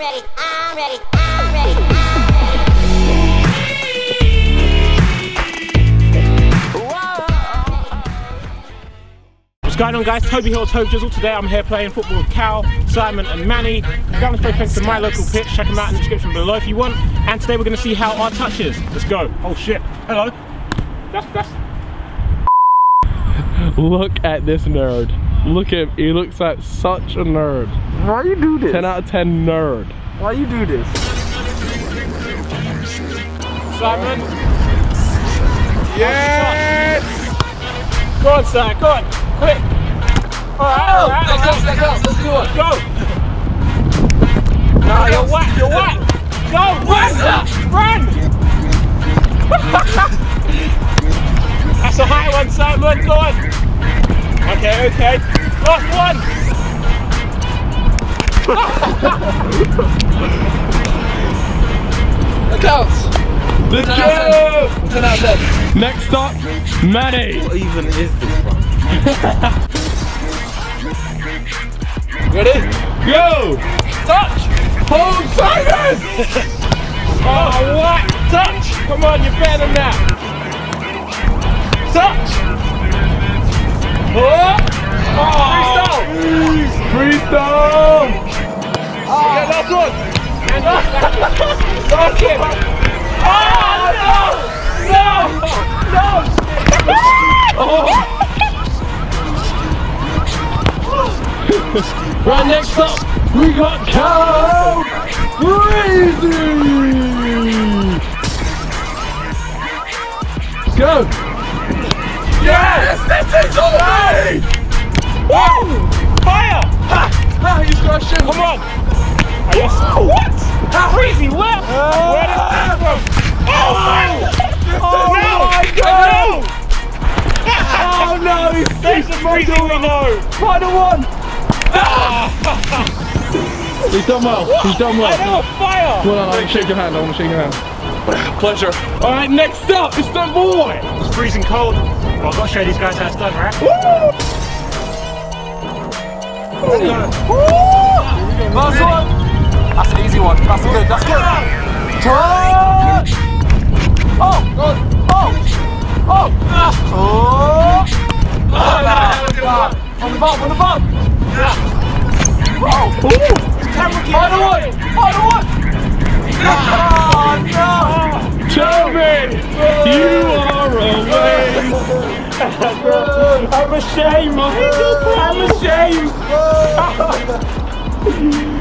What's going on, guys? Toby here, TBJZL. Today I'm here playing football with Cal, Simon and Manny. Down the place to my local pitch. Check them out in the description below if you want. And today we're going to see how our touch is. Let's go. Oh shit. Hello. That's... Look at this nerd. Look at him. He looks like such a nerd. Why you do this? 10 out of 10 nerd. Why you do this? Simon. Yes! Go on, Simon. Go on. Quick. Alright. Let's do it. Go. No, you're whack. You're whack. Go. Run. That's a high one, Simon. Go on. Okay. Last one. Look out. Let's go. 10 out of 10. Next up, Manny. What even is this, bro? Ready? Go. Touch. Hold Simon. Oh, what? Touch. Come on, you're better than that. Touch. Oh. Freestyle. Yeah, last one. And last one. Oh, no. Right, next up, we got Cal. Crazy. Go. Yes, this is all right. Whoa! Fire! Ha! He's got a shit. Come on! Oh, yes. What? Crazy! Where did that from? Oh my God! Oh no! There's the freezing we know! Final one! He's done well. He's done I well. know a fire! Well, I want to shake your hand. I want to shake your hand. Pleasure. All right, next up, it's the boy. It's freezing cold. Well, I've got to show these guys how it's done, right? Ready? Last one! That's an easy one. That's good. That's good. Touch! Oh! God! Oh! Oh! Oh! On the bump! On the bump! Oh! Final one! Final one! Oh no! Toby, you are away. I'm ashamed! I'm ashamed!